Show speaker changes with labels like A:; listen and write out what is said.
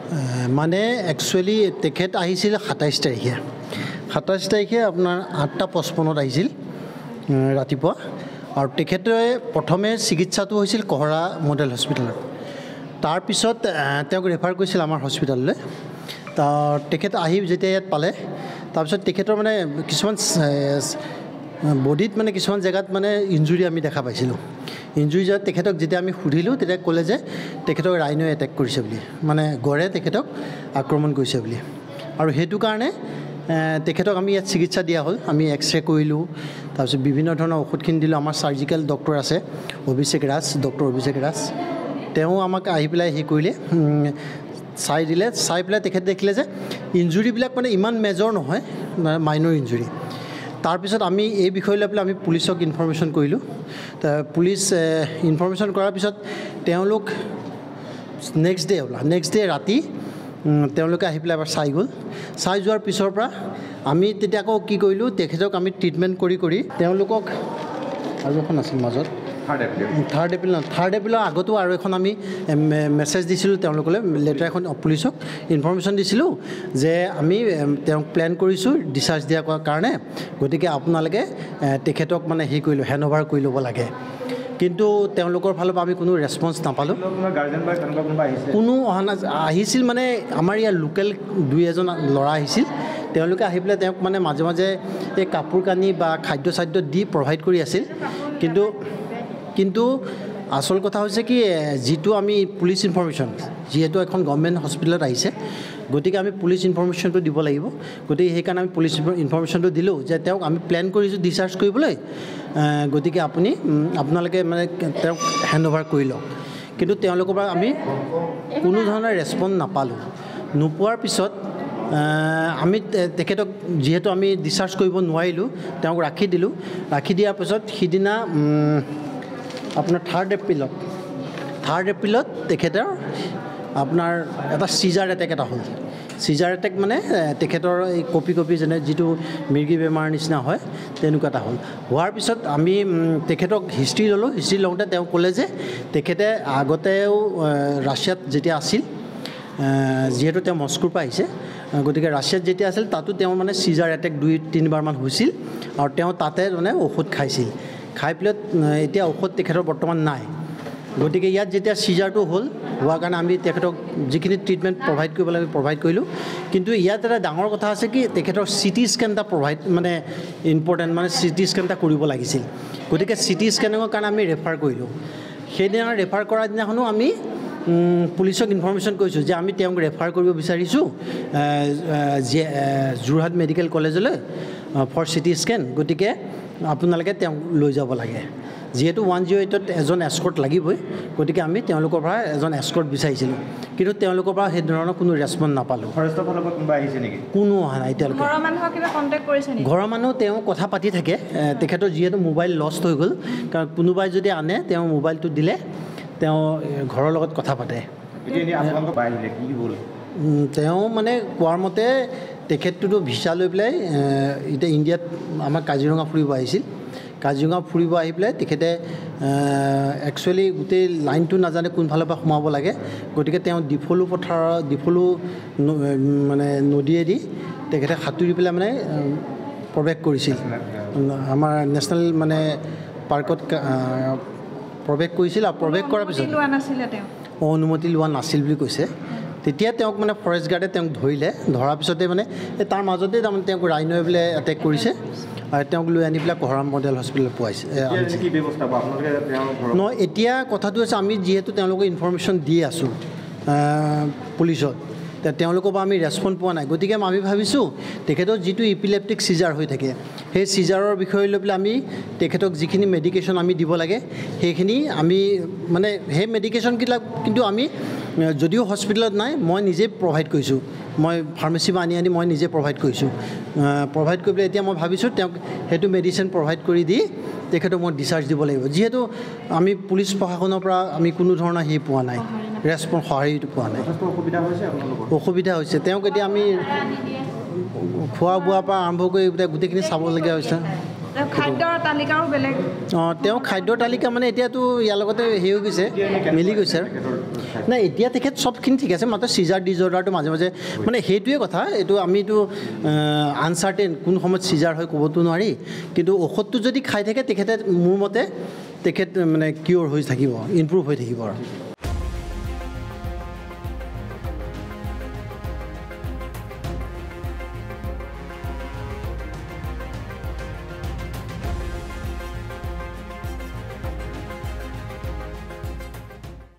A: মানে একচুৱেলি তেখেত আহিছিল 27 তাৰিখে 27 তাৰিখে আপোনাৰ 8:55 আহিছিল ৰাতিপুৱা আৰু তেখেতে প্ৰথমে চিকিৎসাটো হৈছিল কহৰা মডেল হস্পিটেলত তাৰপিছত তেওঁক ৰেফাৰ কৰিছিল আমাৰ হস্পিটেললৈ তেখেত আহি যেতিয়া ইয়াত পালে তাৰপিছত তেখেতৰ মানে কিছুমান বডিত মানে কিছুমান জেগাত মানে ইনজুৰি আমি দেখা পাইছিলোঁ ইনজুৰি যে তেখেতক যেতিয়া আমি সুধিলোঁ তেতিয়া ক'লে যে তেখেতক ৰাইনোৱে এটেক কৰিছে বুলি মানে গড়ে তেখেতক আক্ৰমণ কৰিছে বুলি আৰু সেইটো কাৰণে তেখেতক আমি ইয়াত চিকিৎসা দিয়া হ'ল আমি এক্সৰে কৰিলোঁ তাৰপিছত বিভিন্ন ধৰণৰ ঔষধখিনি দিলোঁ আমাৰ চাৰ্জিকেল ডক্টৰ আছে ডক্টৰ অভিষেক ৰাজ তেওঁ আমাক আহি পেলাই হেৰি কৰিলে চাই দিলে চাই পেলাই তেখেতে দেখিলে যে ইনজুৰিবিলাক মানে ইমান মেজৰ নহয় মাইনৰ ইনজুৰি তাৰপিছত আমি এই বিষয় লৈ পেলাই আমি পুলিচক ইনফৰমেশ্যন কৰিলোঁ পুলিচ ইনফৰমেশ্যন কৰাৰ পিছত তেওঁলোক নেক্সট ডে ৰাতি তেওঁলোকে আহি পেলাই এবাৰ চাই গ'ল চাই যোৱাৰ পিছৰ পৰা আমি তেতিয়া আকৌ কি কৰিলোঁ তেখেতক আমি ট্ৰিটমেণ্ট কৰি তেওঁলোকক আৰু এখন আছিল মাজত থাৰ্ড এপ্ৰিলৰ আগতো আৰু এখন আমি মেছেজ দিছিলোঁ তেওঁলোকলৈ লেটাৰ এখন পুলিচক ইনফৰমেশ্যন দিছিলোঁ যে আমি তেওঁক প্লেন কৰিছোঁ ডিচাৰ্জ দিয়াৰ কাৰণে গতিকে আপোনালোকে তেখেতক মানে হেৰি কৰিলোঁ হেণ্ড অভাৰ কৰি ল'ব লাগে কিন্তু তেওঁলোকৰ ফালৰ পৰা আমি কোনো ৰেছপন্স নাপালোঁ কোনো অহা আহিছিল মানে আমাৰ ইয়াৰ লোকেল 2-এজন ল'ৰা আহিছিল তেওঁলোকে আহি পেলাই তেওঁক মানে মাজে মাজে এই কাপোৰ কানি বা খাদ্য দি প্ৰভাইড কৰি আছিল কিন্তু আচল কথা হৈছে কি যিটো আমি পুলিচ ইনফৰমেশ্যন যিহেতু এখন গভৰ্ণমেণ্ট হস্পিটেলত আহিছে গতিকে আমি পুলিচ ইনফৰমেশ্যনটো দিব লাগিব গতিকে সেইকাৰণে আমি পুলিচ ইনফৰমেশ্যনটো দিলোঁ যে তেওঁক আমি প্লেন কৰিছোঁ ডিচাৰ্জ কৰিবলৈ গতিকে আপোনালোকে মানে তেওঁক হেণ্ড অভাৰ কৰি লওক কিন্তু তেওঁলোকৰ পৰা আমি কোনো ধৰণৰ ৰেছপন্স নাপালোঁ নোপোৱাৰ পিছত আমি তেখেতক যিহেতু আমি ডিচাৰ্জ কৰিব নোৱাৰিলোঁ তেওঁক ৰাখি দিলোঁ ৰাখি দিয়াৰ পিছত সিদিনা আপোনাৰ থাৰ্ড এপ্ৰিলত তেখেতৰ আপোনাৰ এটা চিজাৰ এটেক এটা হ'ল চিজাৰ এটেক মানে তেখেতৰ এই কপি যেনে যিটো মিৰ্গী বেমাৰ নিচিনা হয় তেনেকুৱা এটা হ'ল হোৱাৰ পিছত আমি তেখেতক হিষ্ট্ৰী ল'লোঁ হিষ্ট্ৰী লওঁতে তেওঁ ক'লে যে তেখেতে আগতেও ৰাছিয়াত যেতিয়া আছিল যিহেতু তেওঁ মস্কোৰ পৰা আহিছে গতিকে ৰাছিয়াত যেতিয়া আছিল তাতো তেওঁ মানে চিজাৰ এটেক 2-3বাৰমান হৈছিল আৰু তেওঁ তাতে মানে ঔষধ খাইছিল খাই পেলাই এতিয়া ঔষধ তেখেতৰ বৰ্তমান নাই গতিকে ইয়াত যেতিয়া চিজাৰটো হ'ল হোৱাৰ কাৰণে আমি তেখেতক যিখিনি ট্ৰিটমেণ্ট প্ৰভাইড কৰিব লাগে প্ৰভাইড কৰিলোঁ কিন্তু ইয়াত এটা ডাঙৰ কথা আছে কি তেখেতৰ চিটি স্কেন এটা মানে ইম্পৰ্টেণ্ট মানে চিটি স্কেন এটা কৰিব লাগিছিল গতিকে চিটি স্কেনিঙৰ কাৰণে আমি ৰেফাৰ কৰিলোঁ সেইদিনা ৰেফাৰ কৰাৰ দিনাখনো আমি পুলিচক ইনফৰমেশ্যন কৰিছোঁ যে আমি তেওঁক ৰেফাৰ কৰিব বিচাৰিছোঁ যোৰহাট মেডিকেল কলেজলৈ ফৰ চিটি স্কেন গতিকে আপোনালোকে তেওঁক লৈ যাব লাগে যিহেতু 108ত এজন এস্কৰ্ট লাগিবই গতিকে আমি তেওঁলোকৰ পৰা এজন এস্কৰ্ট বিচাৰিছিলোঁ কিন্তু তেওঁলোকৰ পৰা সেই ধৰণৰ কোনো ৰেছপন্স নাপালোঁ কোনো অহা নাই এতিয়ালৈকে ঘৰৰ মানুহ তেওঁ কথা পাতি থাকে তেখেতৰ যিহেতু মোবাইল লষ্ট হৈ গ'ল কাৰণ কোনোবাই যদি আনে তেওঁ মোবাইলটো দিলে তেওঁ ঘৰৰ লগত কথা পাতে তেওঁ মানে কোৱাৰ মতে তেখেতটোতো ভিছা লৈ পেলাই এতিয়া ইণ্ডিয়াত আমাৰ কাজিৰঙা ফুৰিব আহিছিল কাজিৰঙা ফুৰিব আহি পেলাই তেখেতে একচুৱেলি গোটেই লাইনটো নাজানে কোনফালৰ পৰা সোমাব লাগে গতিকে তেওঁ ডিফলু মানে নদীয়েদি তেখেতে সাঁতুৰি পেলাই মানে প্ৰৱেশ কৰিছিল আমাৰ নেশ্যনেল মানে পাৰ্কত প্ৰৱেশ কৰিছিল আৰু প্ৰৱেশ কৰাৰ পিছত অনুমতি লোৱা নাছিল বুলি কৈছে তেতিয়া তেওঁক মানে ফৰেষ্ট গাৰ্ডে তেওঁক ধৰিলে ধৰাৰ পিছতে মানে তাৰ মাজতে তাৰমানে তেওঁক ৰাইনোৱে বোলে এটেক কৰিছে আৰু তেওঁক লৈ আনি পেলাই কহৰা মডেল হস্পিটেলত পোৱাইছে নহয় এতিয়া কথাটো হৈছে আমি যিহেতু তেওঁলোকক ইনফৰমেশ্যন দি আছোঁ পুলিচত তেওঁলোকৰ পৰা আমি ৰেছপন্স পোৱা নাই গতিকে আমি ভাবিছোঁ তেখেতৰ যিটো ইপিলেপ্টিক চিজাৰ হৈ থাকে সেই চিজাৰৰ বিষয়ে লৈ পেলাই আমি তেখেতক যিখিনি মেডিকেশ্যন আমি দিব লাগে সেইখিনি আমি মানে সেই মেডিকেশ্যনবিলাক কিন্তু আমি যদিও হস্পিটেলত নাই মই নিজে প্ৰভাইড কৰিছোঁ মই ফাৰ্মাচীৰ পৰা আনি মই নিজে প্ৰভাইড কৰিছোঁ প্ৰভাইড কৰি পেলাই এতিয়া মই ভাবিছোঁ তেওঁক সেইটো মেডিচিন প্ৰভাইড কৰি দি তেখেতক মই ডিচাৰ্জ দিব লাগিব যিহেতু আমি পুলিচ প্ৰশাসনৰ পৰা আমি কোনো ধৰণৰ হেৰি পোৱা নাই ৰেছপন্স সঁহাৰিটো পোৱা নাই অসুবিধা হৈছে তেওঁক এতিয়া আমি খোৱা বোৱাৰ পৰা আৰম্ভ কৰি গোটেইখিনি চাবলগীয়া হৈছে তেওঁ খাদ্যৰ তালিকা মানে এতিয়াতো ইয়াৰ লগতে হেৰি হৈ গৈছে মিলি গৈছে নাই এতিয়া তেখেত চবখিনি ঠিক আছে মাত্ৰ চিজাৰ ডিজৰ্ডাৰটো মাজে মাজে মানে সেইটোৱে কথা এইটো আমিতো আনচাৰ্টেইন কোন সময়ত চিজাৰ হয় ক'বতো নোৱাৰি কিন্তু ঔষধটো যদি খাই থাকে তেখেতে মোৰ মতে তেখেত মানে কিয়'ৰ হৈ থাকিব ইমপ্ৰুভ হৈ থাকিব আৰু